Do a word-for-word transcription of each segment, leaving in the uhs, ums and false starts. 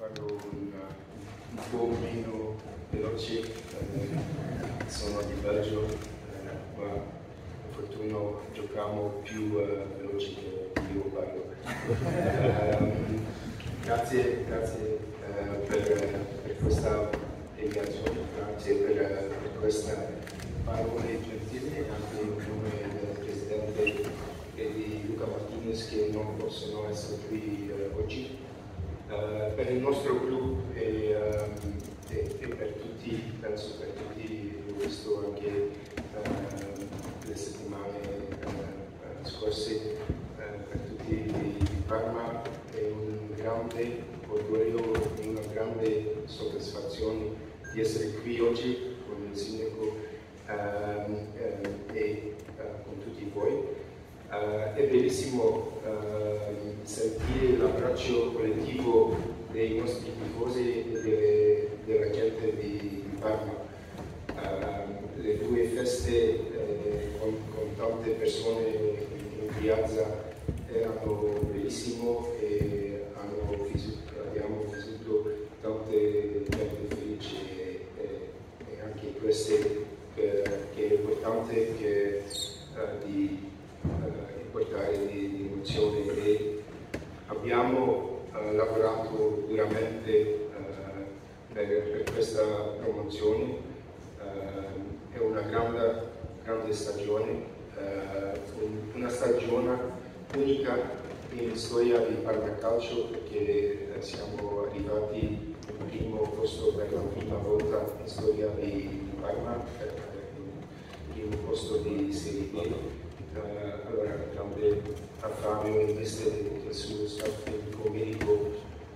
farlo un, un po' meno veloce, eh, sono di Belgio, eh, ma per fortuna giochiamo più eh, veloce che io parlo. um, grazie grazie eh, per, per questa spiegazione, grazie per, per questa parole gentili anche in nome del Presidente e di Luca Martinez che non possono essere qui eh, oggi. Uh, per il nostro gruppo e, um, e, e per tutti, penso per tutti, ho visto anche uh, le settimane uh, scorse, uh, per tutti di Parma è un grande orgoglio e una grande soddisfazione di essere qui oggi con il Sindaco um, um, e uh, con tutti voi. Uh, è bellissimo uh, sentire l'abbraccio collettivo dei nostri tifosi e delle, della gente di Parma. Uh, le due feste eh, con, con tante persone in, in piazza erano bellissimo e hanno vissuto, abbiamo vissuto tante gente felici e, e, e anche queste eh, che è importante che, uh, di Uh, portare di, di emozione e abbiamo uh, lavorato duramente uh, per, per questa promozione. Uh, è una grande, grande stagione, uh, un, una stagione unica in storia di Parma Calcio perché uh, siamo arrivati al primo posto per la prima volta in storia di Parma, per il primo posto di Serie B. Uh, allora, grande a Fabio e il suo staff tecnico medico,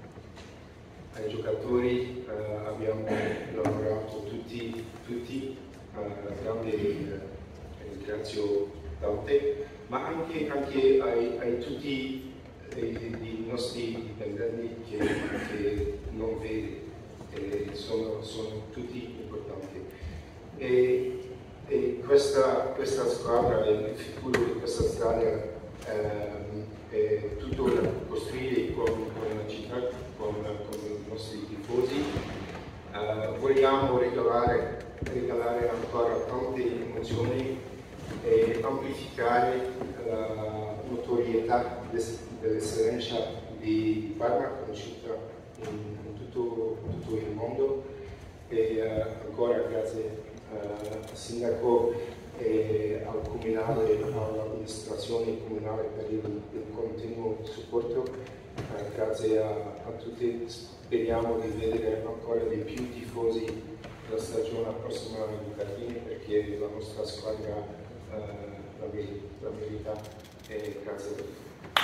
ai giocatori, uh, abbiamo lavorato tutti, tutti uh, grande uh, ringrazio Dante, ma anche, anche ai, ai tutti i nostri dipendenti che, che non vede, eh, sono, sono tutti importanti. E, E questa, questa squadra e il futuro di questa strada ehm, è tutto da costruire con, con la città, con, con i nostri tifosi. Uh, vogliamo regalare, regalare ancora tante emozioni e amplificare la notorietà dell'eccellenza di Parma conosciuta in, in tutto, tutto il mondo. E uh, ancora grazie al uh, Sindaco e al Comunale, all'amministrazione comunale per il, il continuo supporto. Uh, grazie a, a tutti, speriamo di vedere ancora di più tifosi la stagione prossima in Lucardini perché la nostra squadra uh, la, la merita e grazie a tutti.